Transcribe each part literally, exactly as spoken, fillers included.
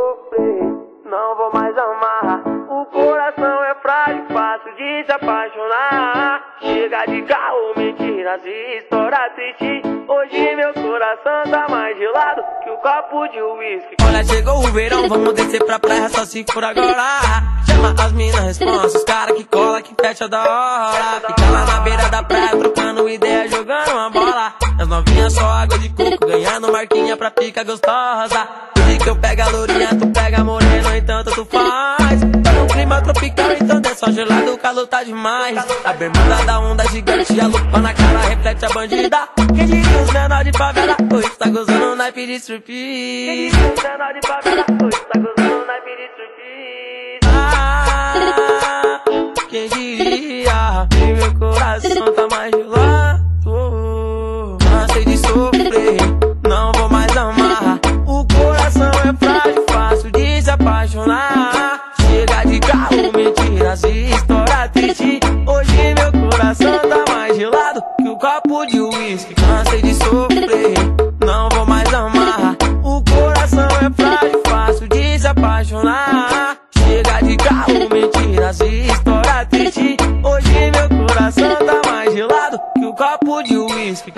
sofrer, não vou mais amar. O coração é frágil, fácil de se apaixonar. Chega de caô, mentiras e história triste. Hoje meu coração tá mais gelado que o copo de uísque. Olha, chegou o verão, vamos descer pra praia só se for agora. Chama as minas, responsa, os cara que cola, que fecha da hora. Fica lá na beira da praia, trocando ideia, jogando uma bola. As novinhas só água de coco, ganhando marquinha pra pica gostosa. Tudo que eu pego a lourinha, tu pega a morena, entanto tu faz. Tá no clima tropical, então é só gelado, o calor tá demais. A bermuda da onda gigante, a lupa na cara reflete a bandida. Quem diria os menor de favela, hoje tá gozando o naipe de striptease. Quem diria os menor de favela, hoje tá gozando o naipe de striptease. Ah, quem diria que meu coração tá mais gelado. Cansei de sofrer, não vou mais amar. O coração é frágil, fácil de se apaixonar. Chega de carro, mentiras e história triste. Hoje meu coração tá mais gelado que o copo de uísque. Cansei de sofrer, não vou mais amar. O coração é frágil, fácil de se apaixonar. Chega de carro, mentiras e história triste. Hoje meu coração tá mais gelado que o copo de uísque.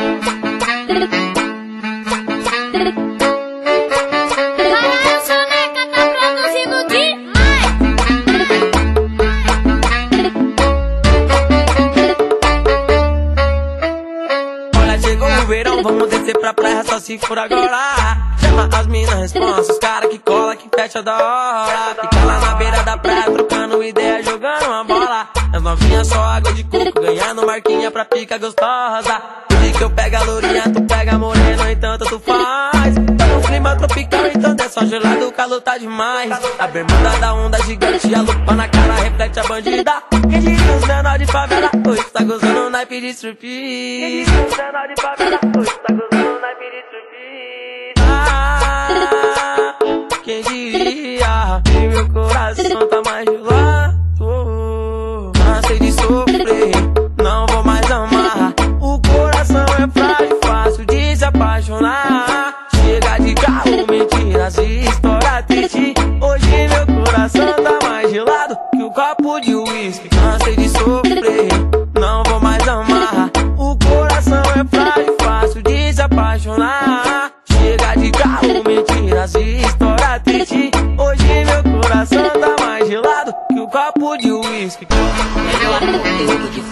Verão, vamos descer pra praia só se for agora. Chama as minas, responsa, os cara que cola, que fecha da hora. Fica lá na beira da praia, trocando ideia, jogando uma bola. As novinhas só água de coco, ganhando marquinha pra pica gostosa. Tudo que eu pego a lourinha, tu pega a morena, entanto tu faz. Tá no clima tropical, então é só gelado, o calor tá demais. A bermuda da onda gigante, a lupa na cara reflete a bandida. Quem diria os menor de favela, hoje tá gozando o naipe de striptease. Quem diria os menor de favela, hoje tá gozando o naipe de striptease. Ah, quem diria que meu coração tá mais gelado. Cansei de sofrer, não vou mais amar. O coração é frágil, fácil de se apaixonar. Chega de carro, mentiras e história triste. Hoje meu coração tá mais gelado que o copo de uísque. Cansei de sofrer, não vou mais amar. O coração é frágil, fácil de se apaixonar. Chega de carro, mentiras e história triste. Hoje meu coração tá mais gelado que o copo de uísque. Melhor conteúdo de